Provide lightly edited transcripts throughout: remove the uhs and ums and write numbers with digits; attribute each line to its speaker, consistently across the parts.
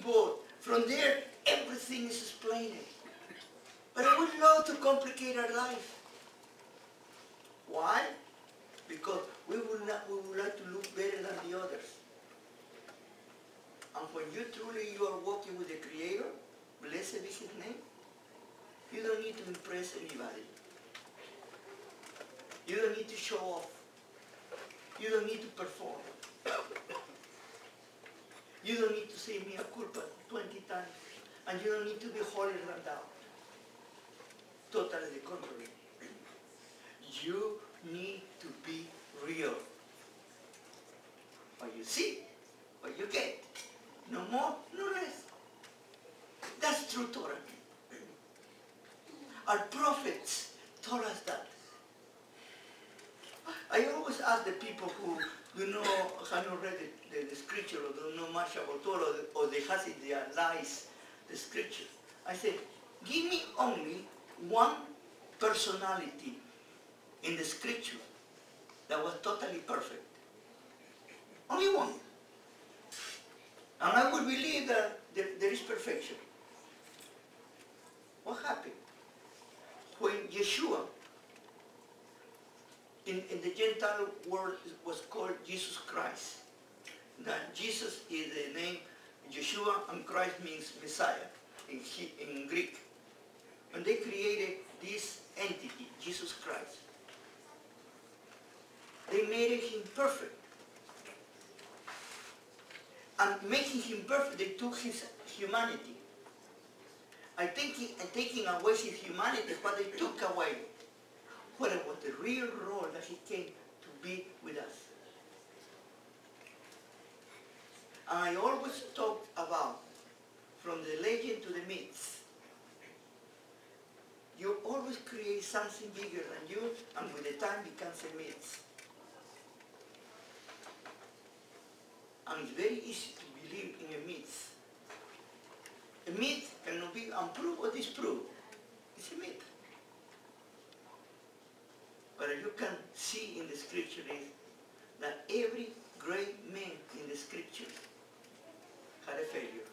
Speaker 1: both. From there, everything is explained. But I would love to complicate our life. Why? Because we would like to look better than the others. And when you are walking with the Creator, blessed be His name, you don't need to impress anybody. You don't need to show off. You don't need to perform. You don't need to say mea culpa 20 times. And you don't need to be holier than thou. Totally the contrary. You need to be real. What you see, what you get. No more, no less. That's true Torah. Our prophets told us that. I always ask the people who have not read the scripture or don't know much about Torah or they has in their lives the scripture. I said, give me only one personality in the scripture that was totally perfect. Only one. And I would believe that there is perfection. What happened? When Yeshua, in the Gentile world, was called Jesus Christ. That Jesus is the name, Yeshua, and Christ means Messiah in Greek. When they created this entity, Jesus Christ, they made him perfect. And making him perfect, they took his humanity. And taking away his humanity, what they took away, what was the real role that he came to be with us. And I always talk about, from the legend to the myths, you always create something bigger than you, and with the time becomes a myth. And it's very easy to believe in a myth. A myth cannot be unproved or disproved. It's a myth. But you can see in the scripture is that every great man in the scripture had a failure.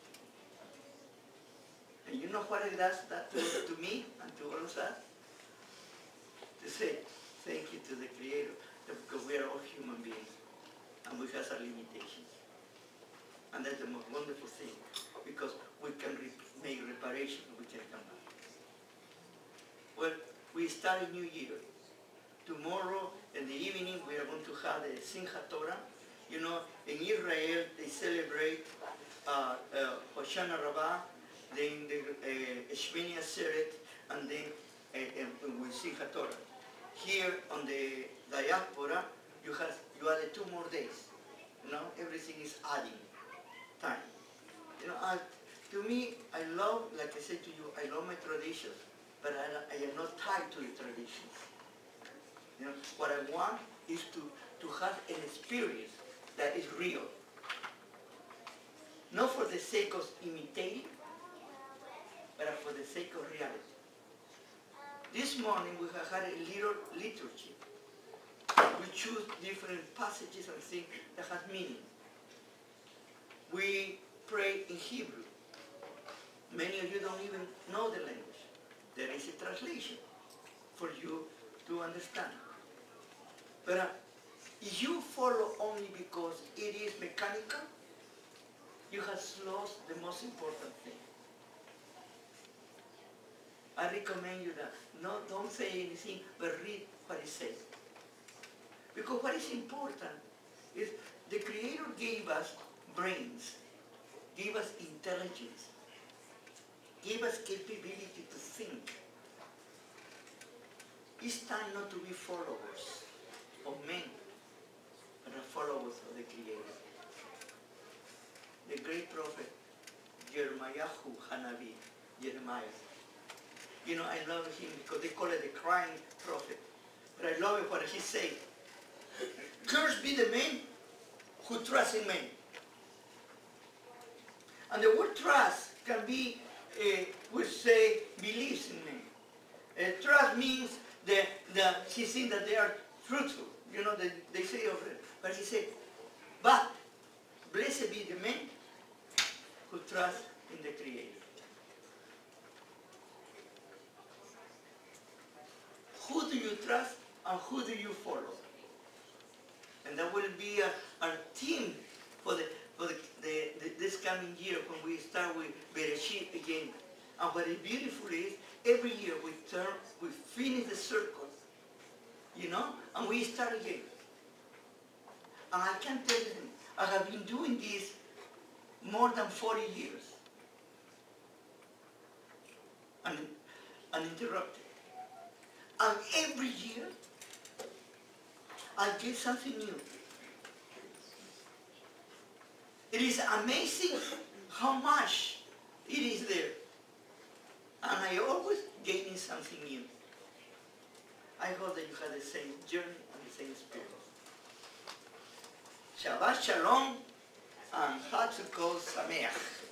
Speaker 1: And you know what it does that to me and to all of us? To say thank you to the Creator, because we are all human beings and we have our limitations. And that's the most wonderful thing, because we can make reparation, we can come back. Well, we start a new year. Tomorrow in the evening we are going to have the Simchat Torah. You know, in Israel they celebrate Hoshana Rabbah, then the Shmini Atzeret, and then with Simchat Torah. Here on the diaspora, you added 2 more days. You know, everything is adding time. You know, to me, I love, like I said to you, I love my traditions, but I am not tied to the traditions. You know, what I want is to have an experience that is real. Not for the sake of imitating, but for the sake of reality. This morning we have had a little liturgy. We choose different passages and things that have meaning. We pray in Hebrew. Many of you don't even know the language. There is a translation for you to understand. But if you follow only because it is mechanical, you have lost the most important thing. I recommend you that don't say anything, but read what it says. Because what is important is the Creator gave us brains, gave us intelligence, gave us capability to think. It's time not to be followers of men, but followers of the Creator. The great prophet Jeremiah Hanavi, Jeremiah. You know, I love him because they call it the crying prophet. But I love it what he said. Cursed be the man who trusts in men. And the word trust can be, we say, believes in men. Trust means that he thinks that they are fruitful. You know, they say of it. But he said, but blessed be the man who trust in the Creator. Who do you trust and who do you follow? And that will be our theme for this coming year when we start with Bereshit again. And what is beautiful is, every year we finish the circle, you know, and we start again. And I can tell you, I have been doing this more than 40 years. Uninterrupted. And every year, I get something new. It is amazing how much it is there. And I always gaining something new. I hope that you have the same journey and the same experience. Shabbat Shalom and Chag Sukkot Sameach.